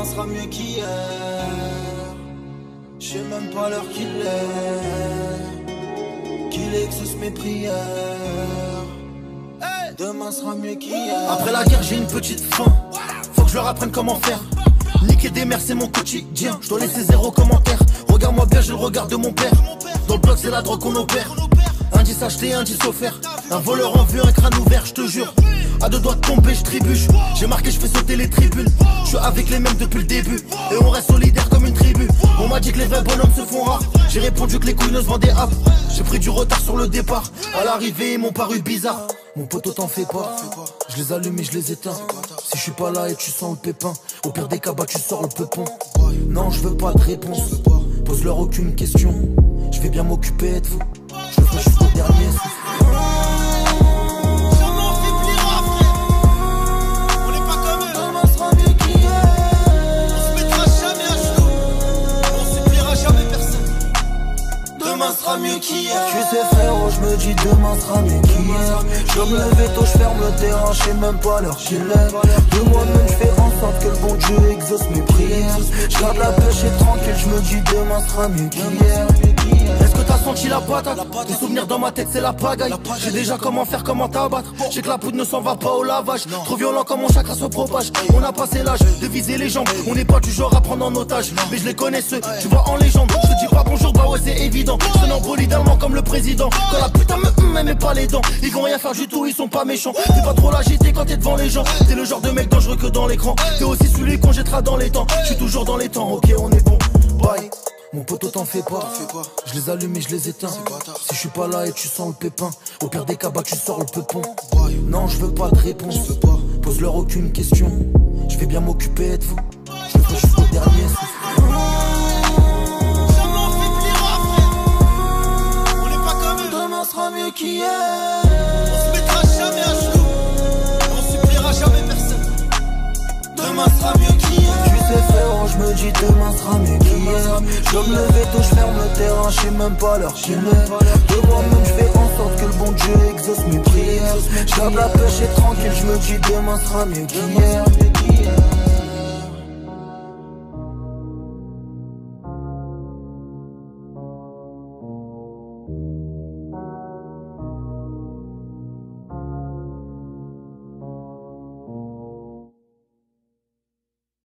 Demain sera mieux qu'hier. Je sais même pas l'heure qu'il exauce mes prières. Demain sera mieux qu'hier. Après la guerre j'ai une petite faim. Faut que je leur apprenne comment faire. Niquer des mères c'est mon quotidien. Je dois laisser 0 commentaire. Regarde-moi bien, j'ai le regard de mon père. Dans le bloc c'est la drogue qu'on opère. Indice acheté, indice offert. Un voleur en vue, un crâne ouvert, je te jure. À 2 doigts de tomber, je trébuche. J'ai marqué, je fais sauter les tribunes. Je suis avec les mêmes depuis le début. Et on reste solidaire comme une tribu. On m'a dit que les vrais bonhommes se font rares. J'ai répondu que les couilles ne se vendaient pas. J'ai pris du retard sur le départ. À l'arrivée, ils m'ont paru bizarre. Mon poteau t'en fais pas. Je les allume et je les éteins. Si je suis pas là et tu sens le pépin, au pire des cas, bah tu sors le peupon. Non, je veux pas de réponse. Pose-leur aucune question. Je vais bien m'occuper de vous. Je le ferai jusqu'au dernier souffle. Demain sera mieux qu'hier. Tu sais frérot, je me dis demain sera mieux qu'hier. Je dois me lever tôt, je ferme le terrain, je sais même pas l'heure qu'il est. De moi-même je fais en sorte que le bon Dieu exauce mes prières. Je garde la pêche et tranquille, je me dis demain sera mieux qu'hier. Est-ce que t'as senti la patate? Les souvenirs dans ma tête c'est la pagaille. J'ai déjà comment faire, comment t'abattre. J'ai que la poudre ne s'en va pas au lavage. Trop violent comme mon chakra se propage. On a passé l'âge de viser les jambes. On n'est pas du genre à prendre en otage. Mais je les connais ceux, tu vois en légende. Je te dis pas bonjour, bah ouais c'est évident. Je te n'embolie d'allemand comme le président. Quand la putain me met pas les dents. Ils vont rien faire du tout, ils sont pas méchants. T'es pas trop l'agité quand t'es devant les gens. T'es le genre de mec dangereux que dans l'écran. T'es aussi celui qu'on jettera dans les temps. Je suis toujours dans les temps, ok on est bon. Bye. Mon poteau t'en fais pas. Je les allume et je les éteins. Si je suis pas là et tu sens le pépin, au pire des cas bah tu sors le peupon. Non je veux pas de réponse. Pose-leur aucune question. Je vais bien m'occuper de vous. Je le ferai jusqu'au dernier souffle. Demain sera mieux qu'hier. On se mettra jamais à genoux. On suppliera jamais personne. Demain sera mieux qu'hier. Tu sais frérot, je me dis demain sera mieux qu'hier. Je dois me lever tôt, je ferme le terrain, je sais même pas l'heure qu'il est. De moi-même je fais en sorte que le bon Dieu exauce mes prières. Je garde la pêche et tranquille, je me dis demain sera mieux qu'hier.